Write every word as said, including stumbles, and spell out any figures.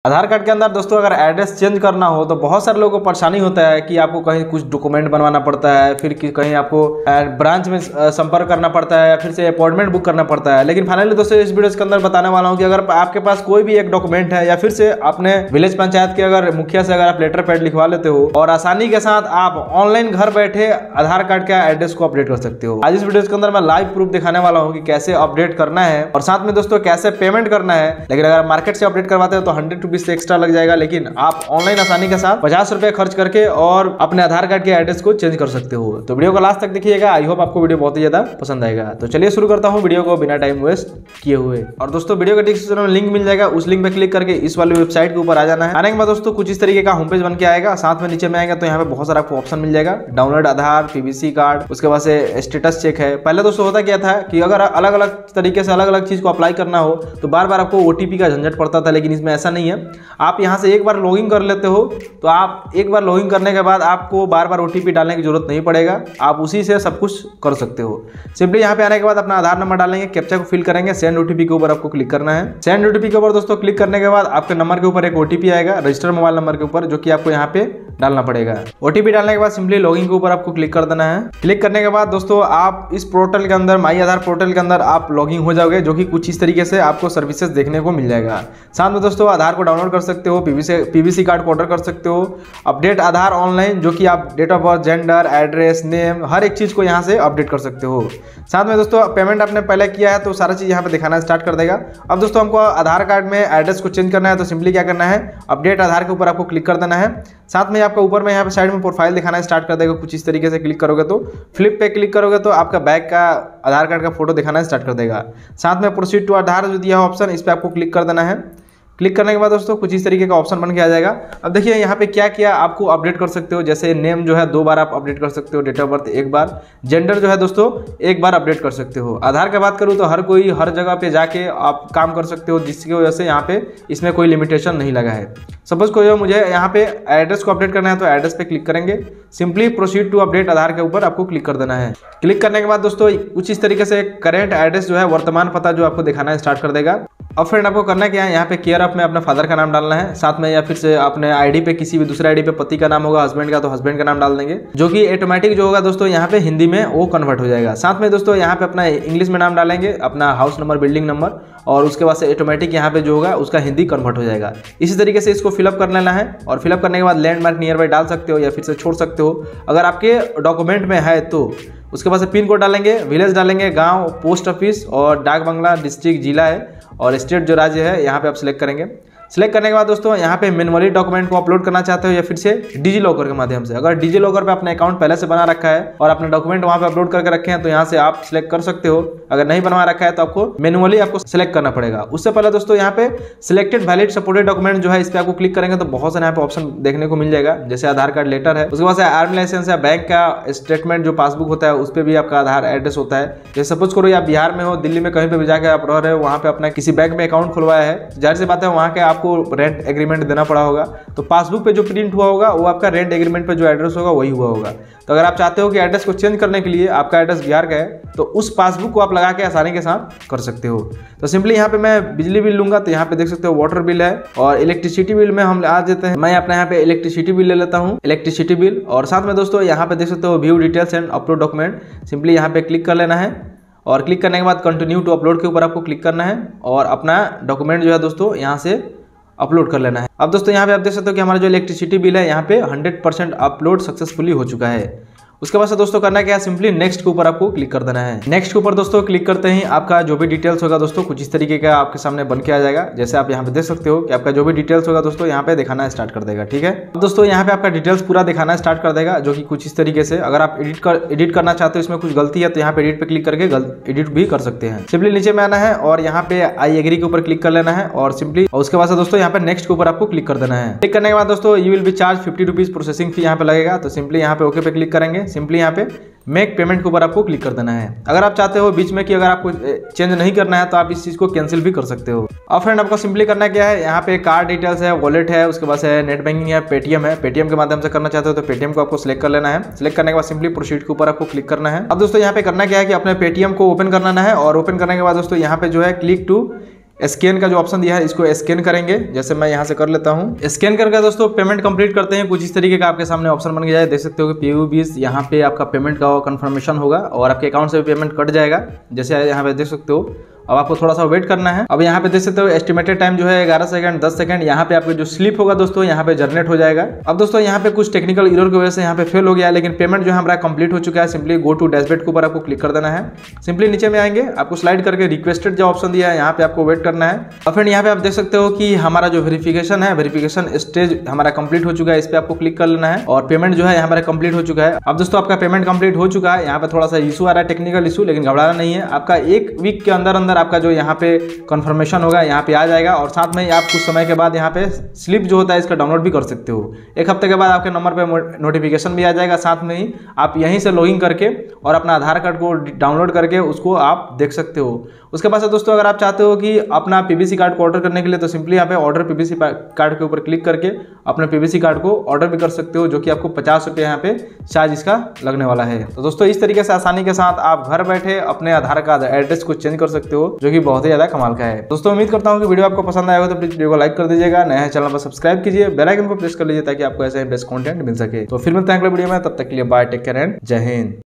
आधार card के अंदर दोस्तों अगर एड्रेस चेंज करना हो तो बहुत सारे लोगों को परेशानी होता है कि आपको कहीं कुछ डॉक्यूमेंट बनवाना पड़ता है, फिर कहीं आपको ब्रांच में संपर्क करना पड़ता है, फिर से अपॉइंटमेंट बुक करना पड़ता है। लेकिन फाइनली दोस्तों इस वीडियो के अंदर बताने वाला हूं कि अगर आपके पास कोई भी एक डॉक्यूमेंट है या फिर से आपने विलेज पंचायत के अगर मुखिया से अगर आप लेटर पैड लिखवा लेते हो और आसानी के साथ आप ऑनलाइन घर बैठे आधार कार्ड का एड्रेस को अपडेट कर सकते हो। आज इस वीडियो के अंदर मैं लाइव प्रूफ दिखाने वाला हूँ कि कैसे अपडेट करना है और साथ में दोस्तों कैसे पेमेंट करना है। लेकिन अगर मार्केट से अपडेट करवाते हो तो हंड्रेड रुपीज से एक्स्ट्रा लग जाएगा, लेकिन आप ऑनलाइन आसानी के साथ पचास रुपए खर्च करके और अपने आधार कार्ड के एड्रेस को चेंज कर सकते हो। तो वीडियो को लास्ट तक देखिएगा, आई होप आपको वीडियो बहुत ही ज्यादा पसंद आएगा। तो चलिए शुरू करता हूं वीडियो को बिना टाइम वेस्ट किए हुए। और दोस्तों वीडियो के डिस्क्रिप्शन में लिंक मिल जाएगा, उस लिंक पे क्लिक करके इस वाली वेबसाइट के ऊपर आ जाना है। आने के बाद दोस्तों कुछ इस तरीके का होम पेज बन के आएगा। साथ में नीचे में आएगा तो यहाँ पे बहुत सारा आपको ऑप्शन मिल जाएगा, डाउनलोड आधार, पीवीसी कार्ड, उसके बाद से स्टेटस चेक है। पहले दोस्तों होता क्या था कि अगर अलग अलग तरीके से अलग अलग चीज को अप्लाई करना हो तो बार बार आपको ओटीपी का झंझट पड़ता था, लेकिन इसमें ऐसा नहीं है। आप यहाँ से एक बार लॉगिन कर लेते हो तो आप एक बार लॉगिन करने के बाद आपको बार बार ओटीपी डालने की जरूरत नहीं पड़ेगा, आप उसी से सब कुछ कर सकते हो। सिंपली यहाँ पे आने के बाद अपना आधार नंबर डालेंगे, कैप्चा को फिल करेंगे, सेंड ओटीपी के ऊपर आपको क्लिक करना है। सेंड ओटीपी के ऊपर दोस्तों क्लिक करने के बाद आपके नंबर के ऊपर एक ओटीपी आएगा, रजिस्टर मोबाइल नंबर के ऊपर, जो कि आपको यहाँ पे डालना पड़ेगा। ओटीपी डालने के बाद सिंपली लॉगिन के ऊपर आपको क्लिक कर देना है। क्लिक करने के बाद दोस्तों आप इस पोर्टल के अंदर, माई आधार पोर्टल के अंदर आप लॉगिन हो जाओगे, जो कि कुछ इस तरीके से आपको सर्विसेज देखने को मिल जाएगा। साथ में दोस्तों आधार को डाउनलोड कर सकते हो, पीवीसी पीवीसी कार्ड को ऑर्डर कर सकते हो, अपडेट आधार ऑनलाइन, जो कि आप date of birth, gender, address, name, हर एक चीज को यहाँ से अपडेट कर सकते हो। साथ में दोस्तों पेमेंट आपने पहले किया है तो सारा चीज यहाँ पे दिखाना स्टार्ट कर देगा। अब दोस्तों हमको आधार कार्ड में एड्रेस को चेंज करना है तो सिंपली क्या करना है, अपडेट आधार के ऊपर आपको क्लिक कर देना है। साथ में आपका ऊपर में यहाँ पे साइड में प्रोफाइल दिखाना स्टार्ट कर देगा। कुछ इस तरीके से क्लिक करोगे तो फ्लिप पे क्लिक करोगे तो आपका बैक का आधार कार्ड का फोटो दिखाना स्टार्ट कर देगा। साथ में प्रोसीड टू आधार जो दिया है ऑप्शन, इस पर आपको क्लिक कर देना है। क्लिक करने के बाद दोस्तों कुछ इस तरीके का ऑप्शन बन के आ जाएगा। अब देखिए यहाँ पे क्या क्या आपको अपडेट कर सकते हो, जैसे नेम जो है दो बार आप अपडेट कर सकते हो, डेट ऑफ बर्थ एक बार, जेंडर जो है दोस्तों एक बार अपडेट कर सकते हो। आधार की बात करूँ तो हर कोई हर जगह पे जाके आप काम कर सकते हो, जिसकी वजह से यहाँ पे इसमें कोई लिमिटेशन नहीं लगा है। सपोज कोई मुझे यहाँ पे एड्रेस को अपडेट करना है तो एड्रेस पे क्लिक करेंगे, simply proceed to update Aadhaar के ऊपर आपको क्लिक कर देना है। क्लिक करने के बाद दोस्तों कुछ इस तरीके से करेंट एड्रेस जो है, वर्तमान पता जो आपको दिखाना स्टार्ट कर देगा। अब फ्रेंड आपको करना क्या है, यहाँ पे केयर ऑफ में अपने फादर का नाम डालना है, साथ में या फिर से अपने आईडी पे किसी भी दूसरे आईडी पे पति का नाम होगा, हस्बैंड का तो हस्बैंड का नाम डाल देंगे, जो कि ऑटोमेटिक जो होगा दोस्तों यहाँ पे हिंदी में वो कन्वर्ट हो जाएगा। साथ में दोस्तों यहाँ पे अपना इंग्लिश में नाम डालेंगे, अपना हाउस नंबर, बिल्डिंग नंबर, और उसके बाद से ऑटोमेटिक यहाँ पे जो होगा उसका हिंदी कन्वर्ट हो जाएगा। इसी तरीके से इसको फिलअप कर लेना है और फिलअप करने के बाद लैंडमार्क नियर बाय डाल सकते हो या फिर से छोड़ सकते हो अगर आपके डॉक्यूमेंट में है तो। उसके बाद से पिन कोड डालेंगे, विलेज डालेंगे, गांव, पोस्ट ऑफिस और डाक बंगला, डिस्ट्रिक्ट, जिला है और स्टेट जो राज्य है यहाँ पे आप सिलेक्ट करेंगे। सिलेक्ट करने के बाद दोस्तों यहाँ पे मैनुअली डॉक्यूमेंट को अपलोड करना चाहते हो या फिर से डिजी लॉकर के माध्यम से। अगर डिजी लॉकर पे अपना अकाउंट पहले से बना रखा है और अपने डॉक्यूमेंट वहाँ पे अपलोड करके रखे हैं तो यहाँ से आप सिलेक्ट कर सकते हो। अगर नहीं बनवा रखा है तो आपको मैनुअली आपको सिलेक्ट करना पड़ेगा। उससे पहले दोस्तों यहाँ पे सिलेक्टेड वैलिड सपोर्टेड डॉक्यूमेंट जो है, इस पर आपको क्लिक करेंगे तो बहुत सारे यहाँ पे ऑप्शन देखने को मिल जाएगा, जैसे आधार कार्ड लेटर है, उसके बाद से आर्मी लाइसेंस है, बैंक का स्टेटमेंट जो पासबुक होता है उस पर भी आपका आधार एड्रेस होता है। जैसे सपोज करो आप बिहार में हो, दिल्ली में कहीं पे भी जाकर आप रह रहे हो, वहाँ पे अपना किसी बैंक में अकाउंट खुलवाया है, जाहिर सी बात है वहाँ के आपको रेंट एग्रीमेंट देना पड़ा होगा, तो पासबुक पे जो प्रिंट हुआ होगा वो आपका रेंट एग्रीमेंट पे जो एड्रेस होगा वही हुआ होगा। तो अगर आप चाहते हो कि एड्रेस को चेंज करने के लिए आपका एड्रेस बिहार का है तो उस पासबुक को आप लगा के आसानी के साथ कर सकते हो। तो सिंपली यहाँ पे मैं बिजली बिल लूंगा तो यहाँ पे देख सकते हो वाटर बिल है और इलेक्ट्रिसिटी बिल में हम आ जाते हैं। मैं अपने यहाँ पे इलेक्ट्रिसिटी बिल ले लेता हूँ, इलेक्ट्रिसिटी बिल, और साथ में दोस्तों यहाँ पे देख सकते हो view details and upload document, simply यहाँ पे क्लिक कर लेना है और क्लिक करने के बाद कंटिन्यू टू अपलोड के ऊपर आपको क्लिक करना है और अपना डॉक्यूमेंट जो है दोस्तों यहाँ से अपलोड कर लेना है। अब दोस्तों यहाँ पे आप देख सकते हो कि हमारा जो इलेक्ट्रिसिटी बिल है यहाँ पे हंड्रेड परसेंट अपलोड सक्सेसफुली हो चुका है। उसके बाद से दोस्तों करना क्या है, सिंपली नेक्स्ट के ऊपर आपको क्लिक कर देना है। नेक्स्ट के ऊपर दोस्तों क्लिक करते ही आपका जो भी डिटेल्स होगा दोस्तों कुछ इस तरीके का आपके सामने बन के आ जाएगा। जैसे आप यहाँ पे देख सकते हो कि आपका जो भी डिटेल्स होगा दोस्तों यहाँ पे दिखाना स्टार्ट कर देगा। ठीक है, अब दोस्तों यहाँ पे आपका डिटेल्स पूरा दिखाना स्टार्ट कर देगा, जो कि कुछ इस तरीके से। अगर आप एडिट कर एडिट करना चाहते हो, इसमें कुछ गलती है तो यहाँ पे एडिट पे क्लिक करके एडिट भी कर सकते हैं। सिंपली नीचे में आना है और यहाँ पे आई एग्री के ऊपर क्लिक कर लेना है और सिंपली उसके बाद दोस्तों यहाँ पे नेक्स्ट के ऊपर आपको क्लिक कर देना है। क्लिक करने के बाद दोस्तों you will be charge fifty rupees processing fee यहाँ पे लगेगा, तो सिंपली यहाँ पे ओके पे क्लिक करेंगे। सिंपली यहाँ पे मेक पेमेंट के ऊपर आपको क्लिक कर देना है। अगर आप चाहते हो बीच में कि अगर आपको चेंज नहीं करना है तो आप इस चीज को कैंसिल भी कर सकते हो। अब फ्रेंड आपको सिंपली करना क्या है, यहाँ पे कार्ड डिटेल्स है, वॉलेट है, उसके बाद है नेट बैंकिंग है, पेटीएम है। पेटीएम के माध्यम से करना चाहते हो तो पेटीएम को आपको सिलेक्ट कर लेना है। सिलेक्ट करने के बाद सिंपली प्रोसीड के ऊपर आपको क्लिक करना है। अब दोस्तों यहाँ पे करना क्या है कि अपने पेटीएम को ओपन करना है और ओपन करने के बाद दोस्तों यहाँ पे जो है क्लिक टू स्कैन का जो ऑप्शन दिया है इसको स्कैन करेंगे। जैसे मैं यहाँ से कर लेता हूँ। स्कैन करके दोस्तों पेमेंट कंप्लीट करते हैं। कुछ इस तरीके का आपके सामने ऑप्शन बन गया है। देख सकते हो कि पी यू बीस यहाँ पे आपका पेमेंट का कंफर्मेशन होगा और आपके अकाउंट से भी पेमेंट कट जाएगा। जैसे यहाँ पे देख सकते हो। अब आपको थोड़ा सा वेट करना है। अब यहाँ पे देख सकते हो एस्टिमेटेड टाइम जो है ग्यारह सेकंड दस सेकंड। यहाँ पे आपको जो स्लिप होगा दोस्तों यहाँ पे जनरेट हो जाएगा। अब दोस्तों यहाँ पे कुछ टेक्निकल एरर की वजह से यहाँ पे फेल हो गया है, लेकिन पेमेंट जो है हमारा कंप्लीट हो चुका है। सिंपली गो टू डैशबोर्ड के ऊपर आपको क्लिक कर देना है। सिंपली नीचे में आएंगे, आपको स्लाइड करके रिक्वेस्टेड जो ऑप्शन दिया है यहाँ पे आपको वेट करना है। और फिर यहाँ पे आप देख सकते हो कि हमारा जो वेरिफिकेशन है, वेरिफिकेशन स्टेज हमारा कंप्लीट हो चुका है। इस पे आपको क्लिक कर लेना है और पेमेंट जो है हमारा कंप्लीट हो चुका है। अब दोस्तों आपका पेमेंट कंप्लीट हो चुका है। यहाँ पे थोड़ा सा इशू आ रहा है, टेक्निकल इशू, लेकिन घबराना नहीं है। आपका एक वीक के अंदर अंदर आपका जो यहाँ पे कंफर्मेशन होगा यहाँ पे आ जाएगा और साथ में ही आप कुछ समय के बाद यहाँ पे स्लिप जो होता है इसका डाउनलोड भी कर सकते हो। एक हफ्ते के बाद आपके नंबर पे नोटिफिकेशन भी आ जाएगा। साथ में ही आप यहीं से लॉगिन करके और अपना आधार कार्ड को डाउनलोड करके उसको आप देख सकते हो। उसके बाद से दोस्तों अगर आप चाहते हो कि अपना पीवीसी कार्ड को ऑर्डर करने के लिए तो सिंपली यहाँ पे ऑर्डर पीवीसी कार्ड के ऊपर क्लिक करके अपने पीवीसी कार्ड को ऑर्डर भी कर सकते हो, जो कि आपको पचास रुपये यहाँ पे चार्ज इसका लगने वाला है। तो दोस्तों इस तरीके से आसानी के साथ आप घर बैठे अपने आधार कार्ड एड्रेस को चेंज कर सकते हो, जो कि बहुत ही ज्यादा कमाल का है। दोस्तों उम्मीद करता हूँ कि वीडियो आपको पसंद आया हो तो प्लीज वीडियो को लाइक कर दीजिएगा। नए चैनल पर सब्सक्राइब कीजिए, बेल आइकन को प्रेस कर लीजिए ताकि आपको ऐसे बेस्ट कंटेंट मिल सके। तो फिर मिलते हैं अगले वीडियो में, तब तक के लिए बाय, टेक केयर एंड जय हिंद।